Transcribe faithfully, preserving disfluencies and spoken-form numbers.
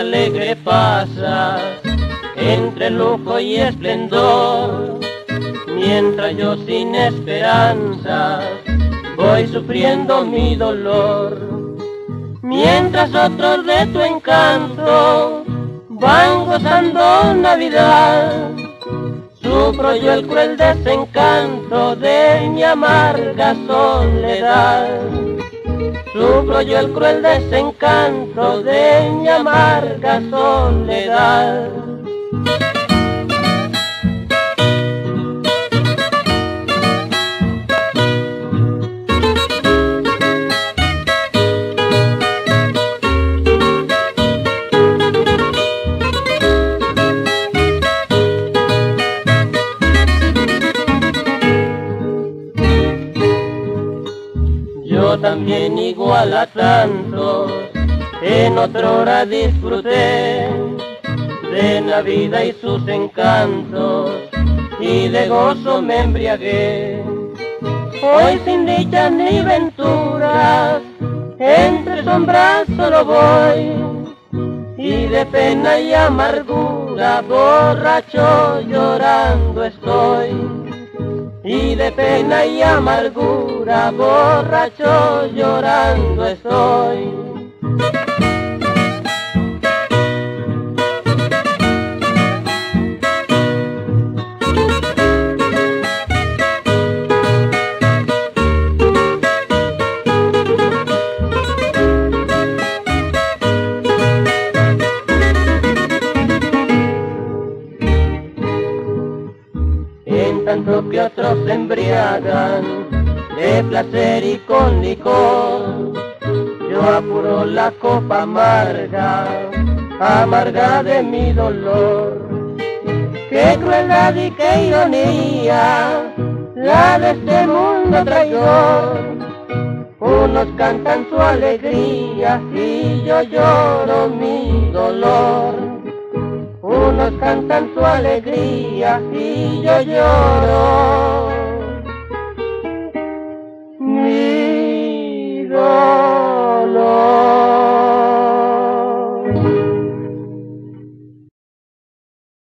alegre pasas entre lujo y esplendor, mientras yo sin esperanzas voy sufriendo mi dolor. Mientras otros de tu encanto van gozando Navidad, sufro yo el cruel desencanto de mi amarga soledad. Sufro yo el cruel desencanto de mi amarga soledad. Yo también igual a tantos en otra hora disfruté de Navidad y sus encantos, y de gozo me embriagué. Hoy sin dichas ni venturas, entre sombras solo voy, y de pena y amargura borracho llorando estoy. Y de pena y amargura borracho llorando estoy. En tanto que otros se embriagan de placer y con licor, yo apuro la copa amarga, amarga de mi dolor. Qué crueldad y qué ironía la de este mundo traidor. Unos cantan su alegría y yo lloro mi dolor. Unos cantan su alegría y yo lloro mi dolor.